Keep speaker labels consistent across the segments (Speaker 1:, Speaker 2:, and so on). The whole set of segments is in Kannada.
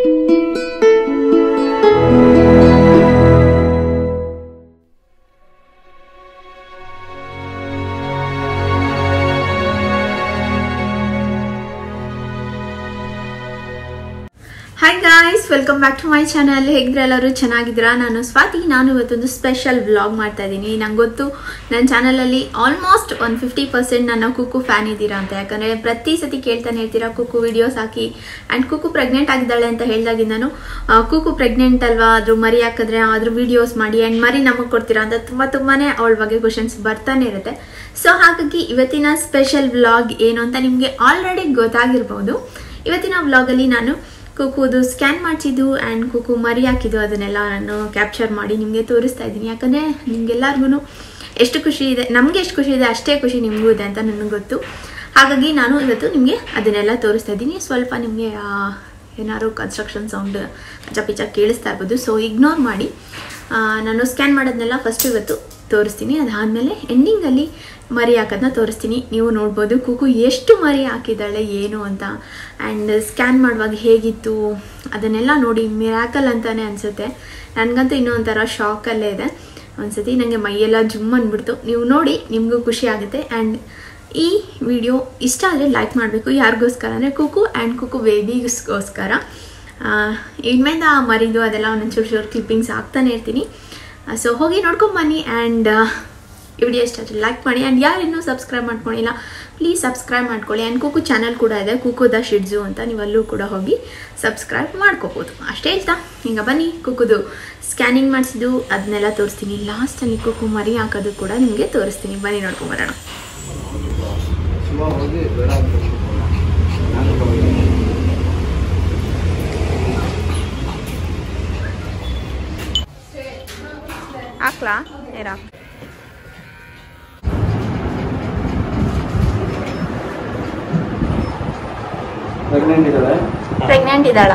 Speaker 1: Hi guys, welcome back to my channel. ಹೇಗಿದ್ರೆ ಎಲ್ಲರೂ ಚೆನ್ನಾಗಿದ್ದೀರಾ? ನಾನು ಸ್ವಾತಿ. ನಾನು ಇವತ್ತೊಂದು ಸ್ಪೆಷಲ್ ವ್ಲಾಗ್ ಮಾಡ್ತಾ ಇದ್ದೀನಿ. ನಂಗೆ ಗೊತ್ತು ನನ್ನ ಚಾನಲಲ್ಲಿ ಆಲ್ಮೋಸ್ಟ್ 150% ನನ್ನ ಕುಕ್ಕು ಫ್ಯಾನ್ ಇದ್ದೀರಾ ಅಂತ. ಯಾಕಂದರೆ ಪ್ರತಿ ಸತಿ ಕೇಳ್ತಾನೆ ಇರ್ತೀರಾ ಕುಕ್ಕು ವಿಡಿಯೋಸ್ ಹಾಕಿ. ಆ್ಯಂಡ್ ಕುಕ್ಕು ಪ್ರೆಗ್ನೆಂಟ್ ಆಗಿದ್ದಾಳೆ ಅಂತ ಹೇಳಿದಾಗಿ ನಾನು ಕುಕ್ಕು ಪ್ರೆಗ್ನೆಂಟ್ ಅಲ್ವಾ, ಅದ್ರ ಮರಿ ಹಾಕಿದ್ರೆ ಅದ್ರ ವಿಡಿಯೋಸ್ ಮಾಡಿ ಆ್ಯಂಡ್ ಮರಿ ನಮಗೆ ಕೊಡ್ತೀರಾ ಅಂತ ತುಂಬಾ ಅವಳ ಬಗ್ಗೆ ಕ್ವಶನ್ಸ್ ಬರ್ತಾನೆ ಇರುತ್ತೆ. ಸೊ ಹಾಗಾಗಿ ಇವತ್ತಿನ ಸ್ಪೆಷಲ್ ವ್ಲಾಗ್ ಏನು ಅಂತ ನಿಮಗೆ ಆಲ್ರೆಡಿ ಗೊತ್ತಾಗಿರ್ಬೋದು. ಇವತ್ತಿನ ವ್ಲಾಗಲ್ಲಿ ನಾನು ಕುಕ್ಕುದು ಸ್ಕ್ಯಾನ್ ಮಾಡಿಸಿದ್ದು ಆ್ಯಂಡ್ ಕುಕ್ಕು ಮರಿ ಹಾಕಿದ್ದು ಅದನ್ನೆಲ್ಲ ನಾನು ಕ್ಯಾಪ್ಚರ್ ಮಾಡಿ ನಿಮಗೆ ತೋರಿಸ್ತಾ ಇದ್ದೀನಿ. ಯಾಕಂದರೆ ನಿಮಗೆಲ್ಲರಿಗೂ ಎಷ್ಟು ಖುಷಿ ಇದೆ, ನಮಗೆ ಎಷ್ಟು ಖುಷಿ ಇದೆ ಅಷ್ಟೇ ಖುಷಿ ನಿಮಗೂ ಇದೆ ಅಂತ ನನಗೆ ಗೊತ್ತು. ಹಾಗಾಗಿ ನಾನು ಇವತ್ತು ನಿಮಗೆ ಅದನ್ನೆಲ್ಲ ತೋರಿಸ್ತಾ ಇದ್ದೀನಿ. ಸ್ವಲ್ಪ ನಿಮಗೆ ಏನಾದ್ರು ಕನ್ಸ್ಟ್ರಕ್ಷನ್ ಸೌಂಡ್ ಪಿಚ ಕೇಳಿಸ್ತಾ ಇರ್ಬೋದು, ಸೊ ಇಗ್ನೋರ್ ಮಾಡಿ. ನಾನು ಸ್ಕ್ಯಾನ್ ಮಾಡೋದನ್ನೆಲ್ಲ ಫಸ್ಟ್ ಇವತ್ತು ತೋರಿಸ್ತೀನಿ. ಅದಾದಮೇಲೆ ಎಂಡಿಂಗಲ್ಲಿ ಮರಿ ಹಾಕೋದನ್ನ ತೋರಿಸ್ತೀನಿ. ನೀವು ನೋಡ್ಬೋದು ಕುಕ್ಕು ಎಷ್ಟು ಮರಿ ಹಾಕಿದ್ದಾಳೆ ಏನು ಅಂತ. ಆ್ಯಂಡ್ ಸ್ಕ್ಯಾನ್ ಮಾಡುವಾಗ ಹೇಗಿತ್ತು ಅದನ್ನೆಲ್ಲ ನೋಡಿ ಮಿರಾಕಲ್ ಅಂತಲೇ ಅನಿಸುತ್ತೆ. ನನಗಂತೂ ಇನ್ನೂ ಒಂಥರ ಶಾಕಲ್ಲೇ ಇದೆ. ಒಂದ್ಸತಿ ನನಗೆ ಮೈಯೆಲ್ಲ ಜುಮ್ ಅಂದ್ಬಿಡ್ತು. ನೀವು ನೋಡಿ ನಿಮಗೂ ಖುಷಿ ಆಗುತ್ತೆ. ಆ್ಯಂಡ್ ಈ ವಿಡಿಯೋ ಇಷ್ಟ ಆದರೆ ಲೈಕ್ ಮಾಡಬೇಕು. ಯಾರಿಗೋಸ್ಕರ ಅಂದರೆ ಕುಕ್ಕು ಆ್ಯಂಡ್ ಕುಕ್ಕು ಬೇಬಿಗೋಸ್ಕರ. ಇನ್ಮೇಲೆ ಆ ಮರಿದು ಅದೆಲ್ಲ ಒಂದೊಂದು ಚೂರು ಕ್ಲಿಪ್ಪಿಂಗ್ಸ್ ಹಾಕ್ತಾನೆ ಇರ್ತೀನಿ. ಸೊ ಹೋಗಿ ನೋಡ್ಕೊಂಬನ್ನಿ. ಆ್ಯಂಡ್ ಈ ವಿಡಿಯೋ ಇಷ್ಟ ಆದರೆ ಲೈಕ್ ಮಾಡಿ. ಆ್ಯಂಡ್ ಯಾರು ಇನ್ನೂ ಸಬ್ಸ್ಕ್ರೈಬ್ ಮಾಡ್ಕೊಂಡಿಲ್ಲ ಪ್ಲೀಸ್ ಸಬ್ಸ್ಕ್ರೈಬ್ ಮಾಡ್ಕೊಳ್ಳಿ. ಆ್ಯಂಡ್ ಕುಕ್ಕು ಚಾನಲ್ ಕೂಡ ಇದೆ, ಕುಕ್ಕು ದ ಶಿಡ್ಜು ಅಂತ, ನೀವಲ್ಲೂ ಕೂಡ ಹೋಗಿ ಸಬ್ಸ್ಕ್ರೈಬ್ ಮಾಡ್ಕೋಬೋದು. ಅಷ್ಟೇ ಹೇಳ್ತಾ ಈಗ ಬನ್ನಿ ಕುಕ್ಕುದು ಸ್ಕ್ಯಾನಿಂಗ್ ಮಾಡಿಸಿದ್ದು ಅದನ್ನೆಲ್ಲ ತೋರಿಸ್ತೀನಿ. ಲಾಸ್ಟಲ್ಲಿ ಕುಕ್ಕು ಮರಿ ಹಾಕೋದು ಕೂಡ ನಿಮಗೆ ತೋರಿಸ್ತೀನಿ. ಬನ್ನಿ ನೋಡ್ಕೊಂಬರೋಣ. ಹಾಕ್ಲಾ ಏರಾ ಪ್ರೆಗ್ನೆಂಟ್ ಇದ್ದಾಳ?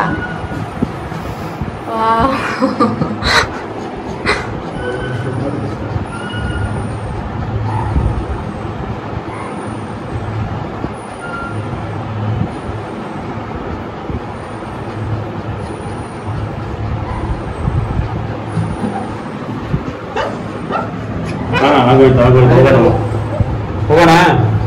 Speaker 2: ಹೋಗೋಣ.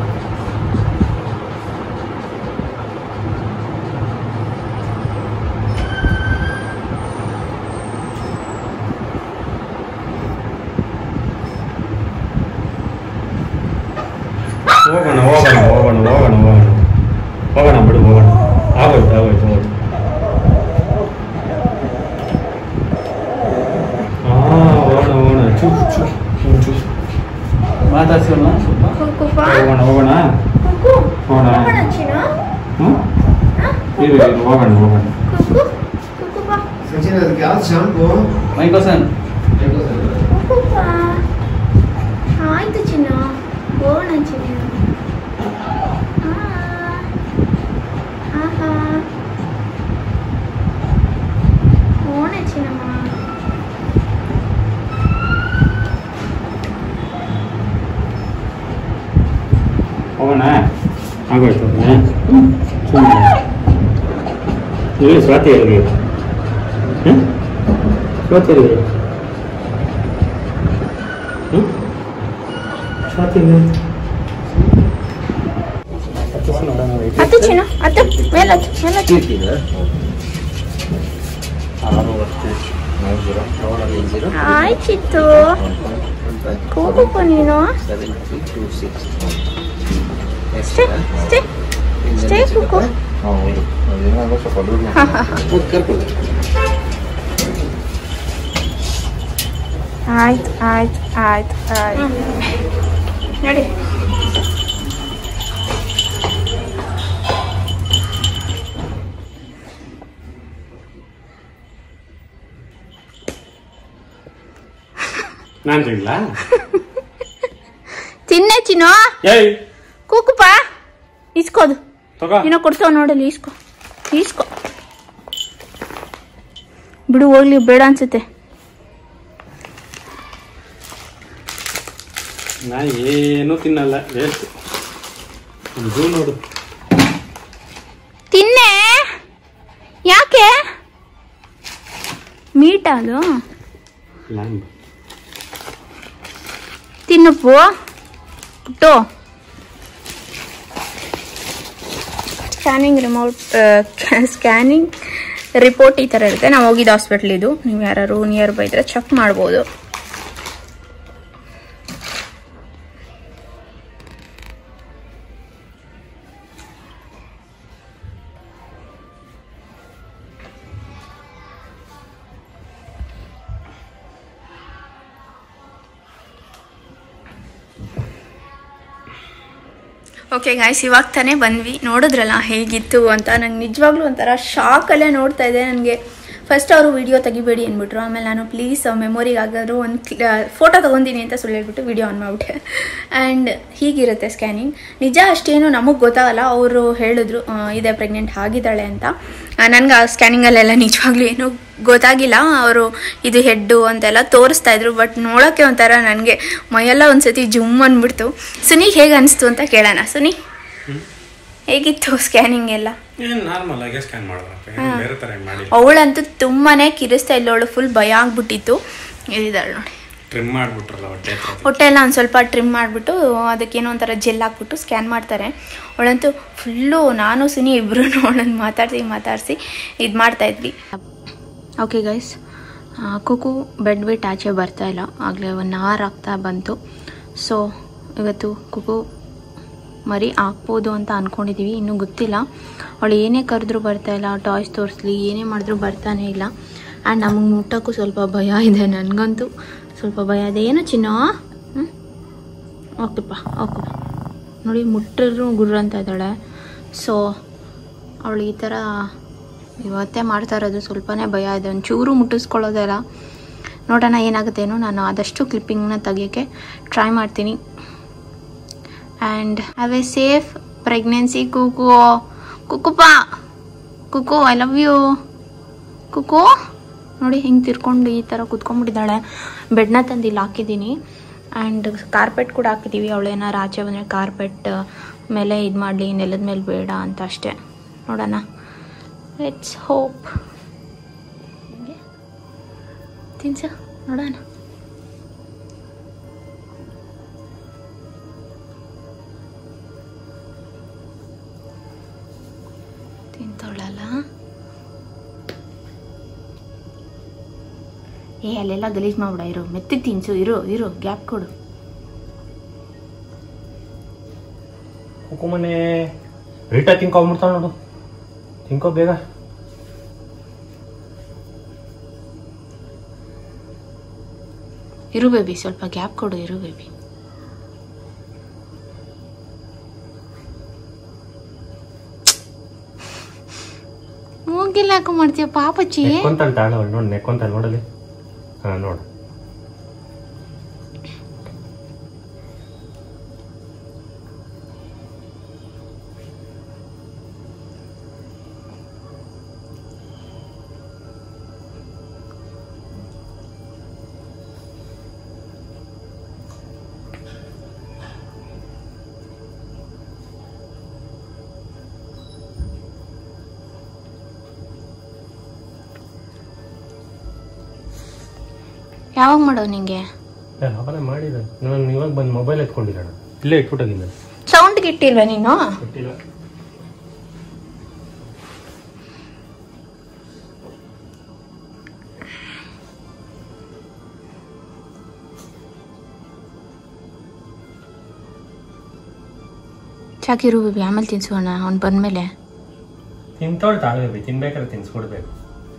Speaker 2: ಹೋಗೋಣ ಬಿಡು, ಹೋಗೋಣ. ಆಗೋಯ್ತು. ಹೋಗೋಣ ಮಾತಾಡ್ಸೋಣ. ಹೋಗೋಣ. ಮೈಕೋಸನ್
Speaker 1: ಆಯ್ತು ಚಿನ್ನ, ಹೋಗೋಣ ಚಿನ್ನ. ಹೋಗೋಣ ಚಿನ್ನಮ್ಮ.
Speaker 2: ಹೋಗೋಣ. ಆಗೋಯ್ತು. ಇಲ್ಲಿ ಸ್ವಾತಿ ಅವ್ರಿಗೆ ಸ್ವಾತಿ
Speaker 1: ಹತ್ತು ಚಿನ್ನ, ಹತ್ತು ಮೇಲೆ ಆಯ್ತಿತ್ತು. ಕೂಗು ನೀನು ಸ್ಟೇ ಕುಕ್ಕು. ಆಯ್ತು ನೋಡಿ.
Speaker 2: ನಾನು ತಿನ್ಲ
Speaker 1: ತಿನ್ನೆ ಚಿನ್ನು. ಕೂಕುಪ್ಪ ಇಸ್ಕೋದು ಏನೋ ಕೊಡ್ಸೋ ನೋಡಲಿ. ಇಸ್ಕೋ ಬಿಡು, ಹೋಗ್ಲಿ, ಬೇಡ ಅನ್ಸುತ್ತೆ.
Speaker 2: ನಾ ಏನು ತಿನ್ನಲ್ಲ, ವೇಸ್ಟ್. ಇದು ನೋಡು,
Speaker 1: ತಿನ್ನೆ. ಯಾಕೆ ಮೀಟ್ ಅದು
Speaker 2: ಲ್ಯಾಂಬ್
Speaker 1: ತಿನ್ನಪ್ಪು ಪುಟ್ಟು. ಸ್ಕ್ಯಾನಿಂಗ್ ರಿಪೋರ್ಟ್ ಈ ಥರ ಇರುತ್ತೆ. ನಾವು ಹೋಗಿದ್ದು ಹಾಸ್ಪಿಟ್ಲ್ ಇದು. ನೀವು ಯಾರು ನಿಯರ್ ಬೈ ಇದ್ರೆ ಚೆಕ್ ಮಾಡ್ಬೋದು. ಓಕೆ ಗಾಯ್ಸ್, ಇವಾಗ ತಾನೇ ಬಂದ್ವಿ. ನೋಡಿದ್ರಲ್ಲ ಹೇಗಿತ್ತು ಅಂತ. ನಂಗೆ ನಿಜವಾಗ್ಲೂ ಒಂಥರ ಶಾಕಲ್ಲೇ ನೋಡ್ತಾ ಇದೆ. ನನಗೆ ಫಸ್ಟ್ ಅವರು ವಿಡಿಯೋ ತೆಗಿಬೇಡಿ ಅಂದ್ಬಿಟ್ರು. ಆಮೇಲೆ ನಾನು ಪ್ಲೀಸ್ ಮೆಮೊರಿಗಾಗಾದರೂ ಒಂದು ಫೋಟೋ ತೊಗೊತೀನಿ ಅಂತ ಸುಳ್ಳು ಹೇಳ್ಬಿಟ್ಟು ವಿಡಿಯೋ ಆನ್ ಮಾಡಿಬಿಟ್ಟೆ. ಆ್ಯಂಡ್ ಹೀಗಿರುತ್ತೆ ಸ್ಕ್ಯಾನಿಂಗ್. ನಿಜ ಅಷ್ಟೇನು ನಮಗೆ ಗೊತ್ತಾಗಲ್ಲ. ಅವರು ಹೇಳಿದ್ರು ಇದೆ ಪ್ರೆಗ್ನೆಂಟ್ ಆಗಿದ್ದಾಳೆ ಅಂತ. ನನಗೆ ಆ ಸ್ಕ್ಯಾನಿಂಗಲ್ಲೆಲ್ಲ ನಿಜವಾಗ್ಲೂ ಏನೂ ಗೊತ್ತಾಗಿಲ್ಲ. ಅವರು ಇದು ಹೆಡ್ಡು ಅಂತೆಲ್ಲ ತೋರಿಸ್ತಾ ಇದ್ರು. ಬಟ್ ನೋಡೋಕ್ಕೆ ಒಂಥರ ನನಗೆ ಮೈಯೆಲ್ಲ ಒಂದ್ಸತಿ ಜುಮ್ ಅಂದ್ಬಿಡ್ತು. ಸುನಿ ಹೇಗೆ ಅನಿಸ್ತು ಅಂತ ಕೇಳೋಣ. ಸುನಿ ಹೇಗಿತ್ತು ಸ್ಕ್ಯಾನಿಂಗ್ ಎಲ್ಲ? ಅವಳಂತೂ ತುಂಬಾನೇ ಕಿರಿಸ್ತಾ ಇಲ್ಲ. ಅವಳು ಫುಲ್ ಭಯ ಆಗ್ಬಿಟ್ಟಿತ್ತು. ಇದಾಳೆ ನೋಡಿ, ಹೊಟ್ಟೆ ಎಲ್ಲ ಒಂದು ಸ್ವಲ್ಪ ಟ್ರಿಮ್ ಮಾಡಿಬಿಟ್ಟು ಅದಕ್ಕೇನೋ ಒಂಥರ ಜೆಲ್ ಹಾಕ್ಬಿಟ್ಟು ಸ್ಕ್ಯಾನ್ ಮಾಡ್ತಾರೆ. ಅವಳಂತೂ ಫುಲ್ಲು ನಾನು ಸುನಿ ಇಬ್ಬರು ಅವಳನ್ನು ಮಾತಾಡಿಸಿ ಇದು ಮಾಡ್ತಾಯಿದ್ವಿ. ಓಕೆ ಗೈಸ್, ಕುಕು ಬೆಡ್ ಬಿಟ್ಟು ಆಚೆ ಬರ್ತಾಯಿಲ್ಲ. ಆಗಲೇ 1 hour ಆಗ್ತಾ ಬಂತು. ಸೊ ಇವತ್ತು ಕುಕು ಮರಿ ಹಾಕ್ಬೋದು ಅಂತ ಅಂದ್ಕೊಂಡಿದ್ದೀವಿ. ಇನ್ನೂ ಗೊತ್ತಿಲ್ಲ. ಅವಳು ಏನೇ ಕರೆದ್ರೂ ಬರ್ತಾಯಿಲ್ಲ. ಟಾಯ್ಸ್ ತೋರಿಸ್ಲಿ ಏನೇ ಮಾಡಿದ್ರೂ ಬರ್ತಾನೆ ಇಲ್ಲ. ಆ್ಯಂಡ್ ನಮಗೆ ಮುಟ್ಟೋಕ್ಕೂ ಸ್ವಲ್ಪ ಭಯ ಇದೆ. ನನಗಂತೂ ಸ್ವಲ್ಪ ಭಯ ಇದೆ. ಏನು ಚಿನ್ನ? ಓಕೆಪ್ಪ ನೋಡಿ, ಮುಟ್ಟಿದ್ರು ಗುರ್ರ ಅಂತ ಇದ್ದಾಳೆ. ಸೊ ಅವಳು ಈ ಥರ ಇವತ್ತೇ ಮಾಡ್ತಾ ಇರೋದು. ಸ್ವಲ್ಪನೇ ಭಯ ಇದೆ. ಒಂಚೂರು ಮುಟ್ಟಿಸ್ಕೊಳ್ಳೋದೆಲ್ಲ. ನೋಡೋಣ ಏನಾಗುತ್ತೇನೋ. ನಾನು ಆದಷ್ಟು ಕ್ಲಿಪ್ಪಿಂಗ್ನ ತೆಗಿಯೋಕ್ಕೆ ಟ್ರೈ ಮಾಡ್ತೀನಿ. And have a safe pregnancy Kukku. Kukku I love you. Kukku ನೋಡಿ ಹಿಂಗೆ ತಿರ್ಕೊಂಡು ಈ ಥರ ಕುತ್ಕೊಂಡ್ಬಿಟ್ಟಿದ್ದಾಳೆ. ಬೆಡ್ನ ತಂದು ಇಲ್ಲಿ ಹಾಕಿದ್ದೀನಿ. ಆ್ಯಂಡ್ ಕಾರ್ಪೆಟ್ ಕೂಡ ಹಾಕಿದ್ದೀವಿ. ಅವಳೇನಾರು ಆಚೆ ಬಂದರೆ ಕಾರ್ಪೆಟ್ ಮೇಲೆ ಇದು ಮಾಡಲಿ, ನೆಲದ ಮೇಲೆ ಬೇಡ ಅಂತ ಅಷ್ಟೇ. ನೋಡೋಣ, ಲೆಟ್ಸ್ ಹೋಪ್. ತಿನ್ಸ ನೋಡೋಣ. ತಿಂತವಳಲ್ಲ. ಅಲ್ಲೆಲ್ಲ ಗಲೀಜ್ ಮಾಡ್ಬಿಡ. ಇರು, ಮೆತ್ತಿಗೆ ತಿನ್ಸು. ಇರು ಗ್ಯಾಪ್ ಕೊಡು.
Speaker 2: ಕುಕುಮನೆ ರೀಟಾ ತಿನ್ಕೊಂಡ್ಬಿಡ್ತಾವ ನೋಡು. ತಿನ್ಕೋ ಬೇಗ.
Speaker 1: ಇರು ಬೇಬಿ, ಸ್ವಲ್ಪ ಗ್ಯಾಪ್ ಕೊಡು. ಇರು ಬೇಬಿ. ಮೂಗಿಲ್ಲ ಹಾಕೋ ಮಾಡ್ತೀಯ ಪಾಪಚ್ಚಿ.
Speaker 2: ನೆಕ್ಕೊಂತಾಳೆ ತಾಳವಳು ನೋಡಿ. ನೆಕ್ಕೊಂತಾಳೆ ನೋಡಲಿ. ಹಾಂ ನೋಡು.
Speaker 1: ಯಾವಾಗ ಮಾಡೋ ನಿಂಗೆ?
Speaker 2: ಅವಾಗಲೇ ಮಾಡಿದ. ನಾನು ಇವಾಗ ಬಂದು ಮೊಬೈಲ್ ಎತ್ಕೊಂಡಿರೋಣ. ಇಲ್ಲೇ ಇಟ್ಬಿಟ್ಟೋಗಿಲ್ಲ.
Speaker 1: ಸೌಂಡ್ಗೆ ಇಟ್ಟಿಲ್ವಾ ನೀನು?
Speaker 2: ಇಟ್ಟಿಲ್ಲ.
Speaker 1: ಸಾಕಿರು ಬೇಬಿ, ಆಮೇಲೆ ತಿನ್ಸೋಣ. ಅವ್ನು ಬಂದ್ಮೇಲೆ
Speaker 2: ತಿಂತೋಳು ತಾಳು ಬೇಬಿ. ತಿನ್ಬೇಕಾದ್ರೆ ತಿನ್ಸ್ಕೊಡ್ಬೇಕು.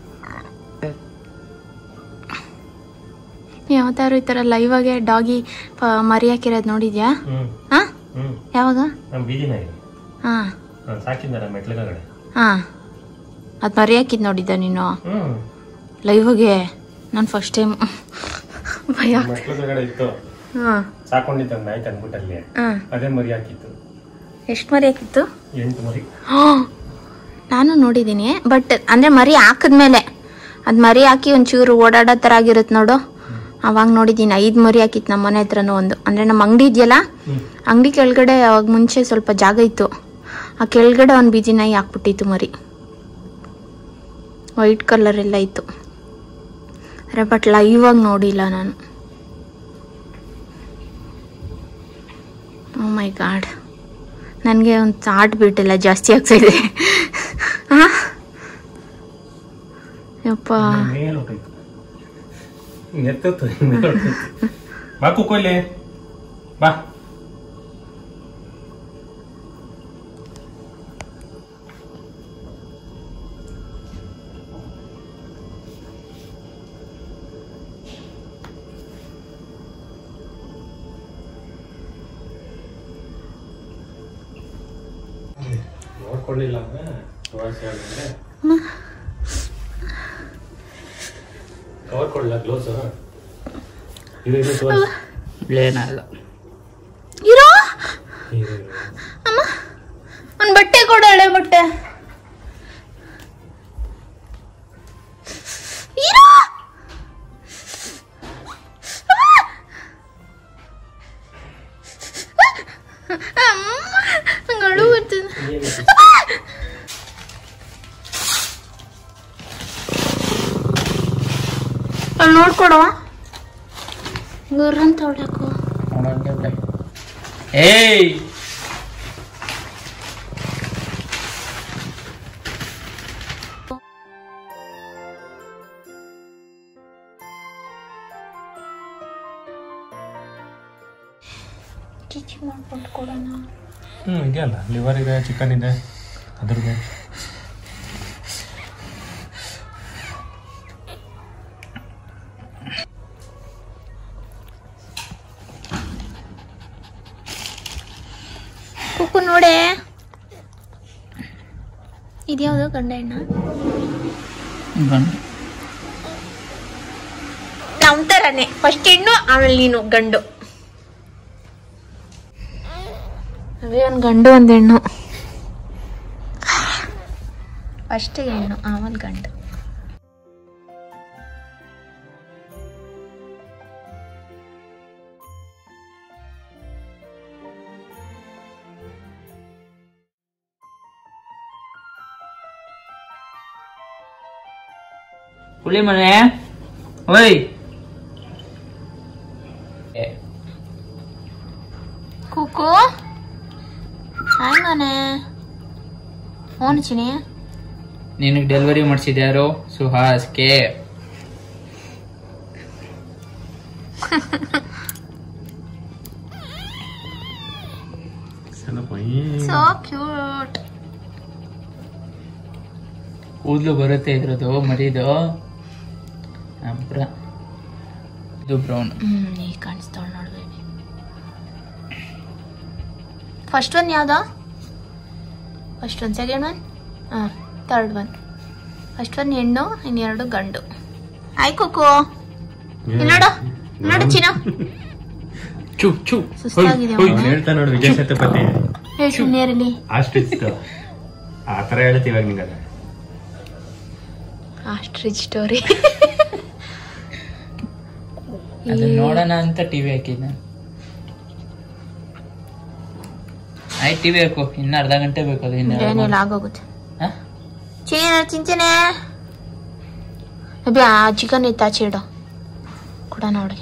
Speaker 1: ಯಾವತ್ತಾರು ಈ ಥರ ಲೈವಾಗೆ ಡಾಗಿ ಮರಿ ಹಾಕಿರೋದು ನೋಡಿದ್ಯಾ? ಹಾಂ, ಯಾವಾಗ?
Speaker 2: ಬೀದಿನಾಗಿ.
Speaker 1: ಹಾಂ,
Speaker 2: ಸಾಕಿದ್ದಾರ ಮೆಟ್ಲುಗಡೆ.
Speaker 1: ಹಾಂ, ಅದು ಮರಿ ಹಾಕಿದ್ದು ನೋಡಿದ್ದ ನೀನು ಲೈವಾಗೆ? ನಾನು ಫಸ್ಟ್ ಟೈಮ್ ಭಯ.
Speaker 2: ಮೆಟ್ಲುಗಡೆ ಇತ್ತು.
Speaker 1: ಹಾಂ,
Speaker 2: ಸಾಕೊಂಡಿದ್ದ ಆಯ್ತು ಅಂದ್ಬಿಟ್ಟಲ್ಲಿ. ಅದೇ ಮರಿ ಹಾಕಿತ್ತು.
Speaker 1: ಎಷ್ಟು ಮರಿ ಹಾಕಿತ್ತು?
Speaker 2: 8 ಮರಿ.
Speaker 1: ಹಾಂ, ನಾನು ನೋಡಿದ್ದೀನಿ. ಬಟ್ ಅಂದರೆ ಮರಿ ಹಾಕಿದ್ಮೇಲೆ ಅದು ಮರಿ ಹಾಕಿ ಒಂಚೂರು ಓಡಾಡೋ ಥರ ಆಗಿರುತ್ತೆ ನೋಡು. ಅವಾಗ ನೋಡಿದ್ದೀನಿ. 5 ಮರಿ ಹಾಕಿತ್ತು ನಮ್ಮ ಮನೆ ಹತ್ರನೂ ಒಂದು. ಅಂದರೆ ನಮ್ಮ ಅಂಗಡಿ ಇದೆಯಲ್ಲ, ಅಂಗಡಿ ಕೆಳಗಡೆ ಅವಾಗ ಮುಂಚೆ ಸ್ವಲ್ಪ ಜಾಗ ಇತ್ತು. ಆ ಕೆಳಗಡೆ ಒಂದು ಬೀದಿ ನಾಯಿ ಹಾಕ್ಬಿಟ್ಟಿತ್ತು ಮರಿ. ವೈಟ್ ಕಲರ್ ಎಲ್ಲ ಇತ್ತು. ಬಟ್ ಲೈವ್ ಆಗಿ ನೋಡಿಲ್ಲ ನಾನು. ಓ ಮೈ ಗಾಡ್, ನನಗೆ ಒಂದು ಹಾರ್ಟ್ ಬೀಟ್ ಎಲ್ಲ ಜಾಸ್ತಿ ಆಗ್ತಾಯಿದೆ. ಯಪ್ಪ
Speaker 2: ಬಾ ಕುಕ್ಕೋಲಿ ಬಾ. ನೋಡ್ಕೊಳ್ಳಿಲ್ಲ ಅಂದ್ರೆ ಕವರ್ ಕೊಡ್ಲ ಗ್ಲೋಸ್
Speaker 3: ಏನಾಗಲ್ಲ.
Speaker 1: ಇರೋ ಅಮ್ಮ ಒಂದು ಬಟ್ಟೆ ಕೊಡು, ಹಳೆ ಬಟ್ಟೆ. ಇರೋ ಅಳು ಬರ್ತದೆ. ಅಲ್ಲಿ ನೋಡ್ಕೊಡುವ ಗುರ್ರಂತ ಹೊಡ್ಯಾಕು.
Speaker 3: ಏಯ್
Speaker 1: ಚಿಚಿ ಮಾಡ್ಕೊಂಡು ಕೊಡೋಣ.
Speaker 2: ಇದೆಯಲ್ಲ, ಲಿವರ್ ಇದೆ, ಚಿಕನ್ ಇದೆ, ಅದ್ರದ್ದು
Speaker 1: ಕುಕ್ಕು ನೋಡೆ. ಇದ್ಯಾವುದು ಗಂಡ ಹೆಣ್ಣ? ನಮ್ಮ ಥರನೇ, ಫಸ್ಟ್ ಹೆಣ್ಣು ಆಮೇಲೆ ನೀನು ಗಂಡು. ಅವೇ ಒಂದು ಗಂಡು ಒಂದು ಹೆಣ್ಣು. ಫಸ್ಟ್ ಹೆಣ್ಣು ಆಮೇಲೆ ಗಂಡು.
Speaker 3: ಹುಳಿ ಮನೆ ಓಯ್
Speaker 1: ಕುಕ್ಕು ಹಾಯ್ ಮನೆ. ಫೋನ್ ಚಿನಿ
Speaker 3: ನಿನಗೆ ಡೆಲಿವರಿ ಮಾಡಿಸಿದ್ಯಾರು? ಸುಹಾಸ್ಗೆ.
Speaker 1: So cute.
Speaker 3: ಕೂದಲು ಬರುತ್ತೆ ಇದ್ರದ್ದು ಮರಿದು. ಇದು ಬ್ರೌನ್.
Speaker 1: ಈಗ ಕಾಣಿಸ್ತಾಳ ನೋಡ್ಬೇಡಿ. ಫಸ್ಟ್ ಒನ್ ಯಾವ್ದ? First one, second one, third one. First one ಹೆಣ್ಣು, ಇನ್ನೆರಡು ಗಂಡು. ಆಯ್ ಕುಕ್ಕು ನೋಡು ನೋಡು ಚಿನ್ನ.
Speaker 3: ಚು ಚು
Speaker 1: ಸುಸ್ತಾಗಿದೆ
Speaker 2: ಹೇಳ್ತಾ ನೋಡು ವಿಜಯ್ ಸೇತುಪತಿ.
Speaker 1: ನೇರಲ್ಲಿ
Speaker 2: ಅಷ್ಟಿತ್ತು ಆ ಥರ ಹೇಳ್ತೀವಿ ಇವಾಗ ನಿಂಗೆ.
Speaker 1: Ostrich story.
Speaker 3: ಅದನ್ನ ನೋಡೋಣ ಅಂತ ಟಿವಿ ಹಾಕಿದ್ದ. ಆಯ್ತು ಟಿವಿ ಹಾಕು, ಇನ್ನು ಅರ್ಧ ಗಂಟೆ ಬೇಕು. ಅದು
Speaker 1: ಏನಿಲ್ಲ ಆಗೋಗುತ್ತೆ. ಚಿಂಚನೆ ಆ ಚಿಕನ್ ಇತ್ತು ಆಚೆ ಇಡು ಕೊಡ ನೋಡಿ.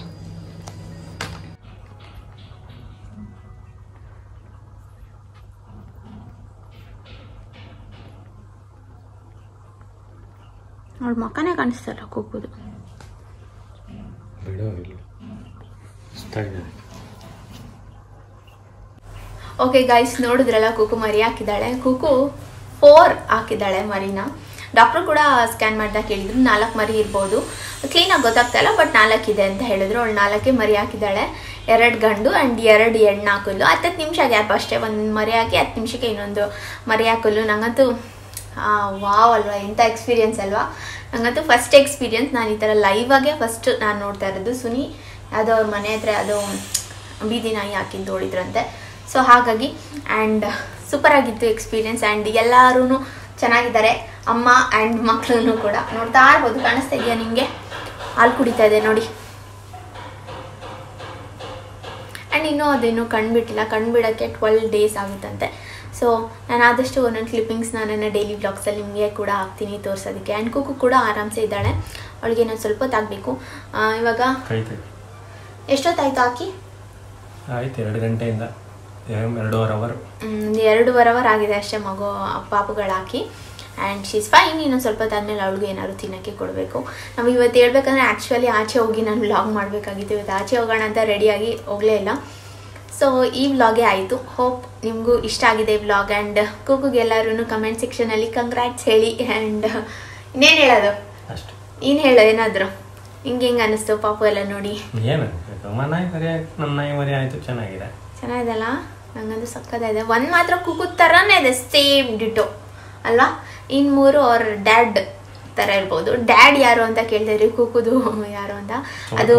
Speaker 1: ಅವಳ ಮಕ್ಕನೇ ಕಾಣಿಸ್ತಲ್ಲ ಕೂಗುದು. ಓಕೆ ಗೈಸ್, ನೋಡಿದ್ರಲ್ಲ ಕುಕು ಮರಿ ಹಾಕಿದ್ದಾಳೆ. ಕುಕು 4 ಹಾಕಿದ್ದಾಳೆ ಮರಿನ. ಡಾಕ್ಟ್ರು ಕೂಡ ಸ್ಕ್ಯಾನ್ ಮಾಡಿದಾಗ ಹೇಳಿದ್ರು 4 ಮರಿ ಇರ್ಬೋದು, ಕ್ಲೀನಾಗಿ ಗೊತ್ತಾಗ್ತಾ ಇಲ್ಲ, ಬಟ್ 4 ಇದೆ ಅಂತ ಹೇಳಿದ್ರು. ಅವಳು 4 ಮರಿ ಹಾಕಿದ್ದಾಳೆ. 2 ಗಂಡು ಆ್ಯಂಡ್ 2 ಹೆಣ್ಣು ಹಾಕಲು. 10 ನಿಮಿಷ ಗ್ಯಾಪ್ ಅಷ್ಟೇ, ಒಂದು ಮರಿ ಹಾಕಿ 10 ನಿಮಿಷಕ್ಕೆ ಇನ್ನೊಂದು ಮರಿ ಹಾಕಲು. ನಂಗಂತೂ ವಾವ್ ಅಲ್ವಾ, ಎಂಥ ಎಕ್ಸ್ಪೀರಿಯನ್ಸ್ ಅಲ್ವಾ. ನಂಗಂತೂ ಫಸ್ಟ್ ಎಕ್ಸ್ಪೀರಿಯನ್ಸ್. ನಾನು ಈ ಥರ ಲೈವಾಗೆ ಫಸ್ಟ್ ನಾನು ನೋಡ್ತಾ ಇರೋದು. ಸುನಿ ಯಾವುದೋ ಅವ್ರ ಮನೆ ಹತ್ರ ಅದು ಬೀದಿ ನಾಯಿ ಹಾಕಿದ್ದು ನೋಡಿದ್ರಂತೆ. ಸೊ ಹಾಗಾಗಿ ಆ್ಯಂಡ್ ಸೂಪರಾಗಿತ್ತು ಎಕ್ಸ್ಪೀರಿಯನ್ಸ್. ಆ್ಯಂಡ್ ಎಲ್ಲರೂ ಚೆನ್ನಾಗಿದ್ದಾರೆ, ಅಮ್ಮ ಆ್ಯಂಡ್ ಮಕ್ಕಳು ಕೂಡ. ನೋಡ್ತಾ ಇರ್ಬೋದು, ಕಾಣಿಸ್ತಾ ಇದೆಯಾ ನಿಮಗೆ? ಹಾಲು ಕುಡಿತಾ ಇದೆ ನೋಡಿ. ಆ್ಯಂಡ್ ಇನ್ನೂ ಅದೇನು ಕಣ್ಬಿಟ್ಟಿಲ್ಲ, ಕಣ್ಬಿಡೋಕ್ಕೆ 12 ಡೇಸ್ ಆಗುತ್ತಂತೆ. ಸೊ ನಾನು ಆದಷ್ಟು ಒಂದೊಂದು ಕ್ಲಿಪ್ಪಿಂಗ್ಸ್ನ ನನ್ನ ಡೈಲಿ ವ್ಲಾಗ್ಸಲ್ಲಿ ನಿಮಗೆ ಕೂಡ ಹಾಕ್ತೀನಿ ತೋರಿಸೋದಕ್ಕೆ. ಆ್ಯಂಡ್ ಕುಕ್ಕು ಕೂಡ ಆರಾಮ್ಸೆ ಇದ್ದಾಳೆ, ಅವಳಿಗೆ ನಾನು ಸ್ವಲ್ಪ ಹೊತ್ತಾಗಬೇಕು. ಇವಾಗ ಎಷ್ಟೊತ್ತಾಯ್ತು ಹಾಕಿ?
Speaker 2: ಆಯ್ತು 2 ಗಂಟೆಯಿಂದ 2.5 ಅವರ್.
Speaker 1: 2.5 ಅವರ್ ಆಗಿದೆ ಅಷ್ಟೇ ಮಗು ಪಾಪುಗಳು ಹಾಕಿ. And she's fine. ಇನ್ನೊಂದು ಸ್ವಲ್ಪ ಹೊತ್ತಾದ್ಮೇಲೆ ಅವಳಿಗೆ ಏನಾದ್ರು ತಿನ್ನೋಕ್ಕೆ ಕೊಡಬೇಕು. ನಾವು ಇವತ್ತು ಹೇಳ್ಬೇಕಂದ್ರೆ ಆ್ಯಕ್ಚುಲಿ ಆಚೆ ಹೋಗಿ ನಾನು ವ್ಲಾಗ್ ಮಾಡಬೇಕಾಗಿತ್ತು. ಇವತ್ತು ಆಚೆ ಹೋಗೋಣ ಅಂತ ರೆಡಿಯಾಗಿ ಹೋಗಲೇ ಇಲ್ಲ. ಸೊ ಈ ವ್ಲಾಗೇ ಆಯಿತು. ಹೋಪ್ ನಿಮಗೂ ಇಷ್ಟ ಆಗಿದೆ ವ್ಲಾಗ್. ಆ್ಯಂಡ್ ಕುಕ್ಕುಗೆ ಎಲ್ಲರೂ ಕಮೆಂಟ್ ಸೆಕ್ಷನಲ್ಲಿ ಕಂಗ್ರ್ಯಾಟ್ಸ್ ಹೇಳಿ. ಆ್ಯಂಡ್ ಇನ್ನೇನು ಹೇಳೋದು,
Speaker 2: ಅಷ್ಟೇ.
Speaker 1: ನೀನು ಹೇಳೋ ಏನಾದರೂ ಹಿಂಗೆ ಹೆಂಗೆ ಅನ್ನಿಸ್ತು ಪಾಪು ಎಲ್ಲ ನೋಡಿ?
Speaker 2: ಆಯಿತು, ಚೆನ್ನಾಗಿದೆ.
Speaker 1: ಚೆನ್ನಾಗಿದೆಲ್ಲ, ನಂಗಂದು ಸಕ್ಕತ್ತಾಗಿದೆ. ಒಂದು ಮಾತ್ರ ಕುಕ್ಕು ಥರನೇ ಇದೆ, ಸೇಮ್ ಡಿಟೋ ಅಲ್ವಾ? ಇನ್ನು 3 ಅವ್ರ ಡ್ಯಾಡ್ ಥರ ಇರ್ಬೋದು. ಡ್ಯಾಡ್ ಯಾರು ಅಂತ ಕೇಳ್ತಿದ್ರಿ, ಕುಕ್ಕುದು ಯಾರು ಅಂತ. ಅದು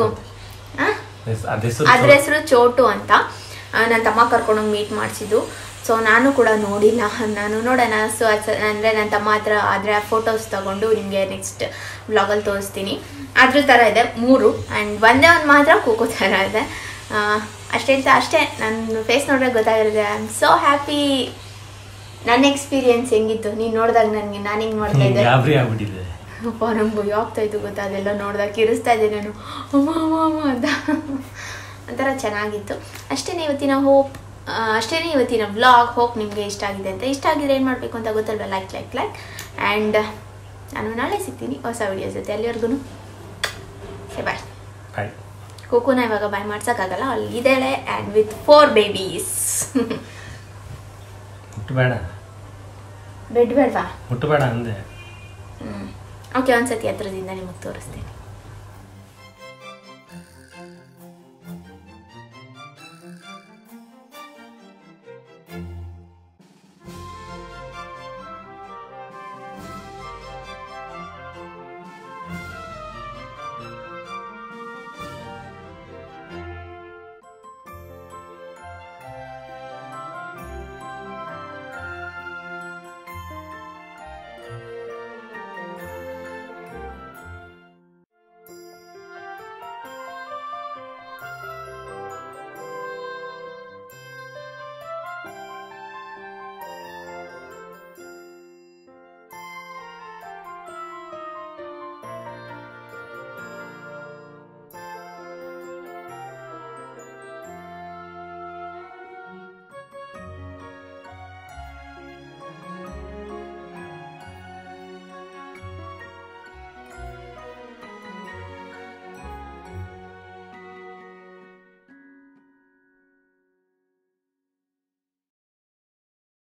Speaker 1: ಅದ್ರ ಹೆಸರು ಚೋಟು ಅಂತ. ನನ್ನ ತಮ್ಮ ಕರ್ಕೊಂಡೋಗಿ ಮೀಟ್ ಮಾಡಿಸಿದ್ದು. ಸೊ ನಾನು ಕೂಡ ನೋಡಿಲ್ಲ, ನಾನು ನೋಡೋಣ. ಸೊ ಅಂದರೆ ನನ್ನ ತಮ್ಮ ಹತ್ರ ಆದರೆ ಫೋಟೋಸ್ ತೊಗೊಂಡು ನಿಮಗೆ ನೆಕ್ಸ್ಟ್ ವ್ಲಾಗಲ್ಲಿ ತೋರಿಸ್ತೀನಿ. ಅದ್ರ ಥರ ಇದೆ 3. ಆ್ಯಂಡ್ ಒಂದೇ ಒಂದು ಮಾತ್ರ ಕುಕ್ಕು ಥರ ಇದೆ ಅಷ್ಟೇ. ನನ್ನ ಫೇಸ್ ನೋಡಿದ್ರೆ ಗೊತ್ತಾಗಿರುತ್ತೆ. I am so happy. ನನ್ನ ಎಕ್ಸ್ಪೀರಿಯನ್ಸ್ ಹೆಂಗಿತ್ತು ನೀನು ನೋಡಿದಾಗ? ನನಗೆ ನಾನು ಹಿಂಗೆ ಮಾಡ್ತಾ ಇದ್ದೆ, ಅಪ್ಪ ನಂಗೆ ಭಯ ಆಗ್ತಾ ಇತ್ತು ಗೊತ್ತಾ. ಅದೆಲ್ಲ ನೋಡಿದಾಗ ಕಿರಿಸ್ತಾ ಇದ್ದೆ ನಾನು, ಅಮ್ಮ ಅಮ್ಮ ಅಮ್ಮ ಅಂತ. ಒಂಥರ ಚೆನ್ನಾಗಿತ್ತು. ಅಷ್ಟೇ ಇವತ್ತಿನ ವ್ಲಾಗ್. ಹೋಪ್ ನಿಮಗೆ ಇಷ್ಟ ಆಗಿದೆ ಅಂತ. ಇಷ್ಟ ಆಗಿದ್ರೆ ಏನು ಮಾಡಬೇಕು ಅಂತ ಗೊತ್ತಲ್ವ? ಲೈಕ್. ಆ್ಯಂಡ್ ನಾನು ನಾಳೆ ಸಿಗ್ತೀನಿ ಹೊಸ ವಿಡಿಯೋಸ್ ಜೊತೆ. ಅಲ್ಲಿವರೆಗೂ ಬಾಯ್. ಕುಕ್ಕುನ ಇವಾಗ ಬಾಯ್ ಮಾಡ್ಸೋಕ್ಕಾಗಲ್ಲ, ಅಲ್ಲಿ ಇದ್ದಾಳೆ. And with 4 babies. ಬೆಡ್ ಬೇಡವಾ?
Speaker 2: ಮುಟ್ಟಬೇಡ ಅಂದೆ.
Speaker 1: ಓಕೆ, ಒಂದ್ಸತಿ ಹತ್ರದಿಂದ ನಿಮಗೆ ತೋರಿಸ್ತೀನಿ.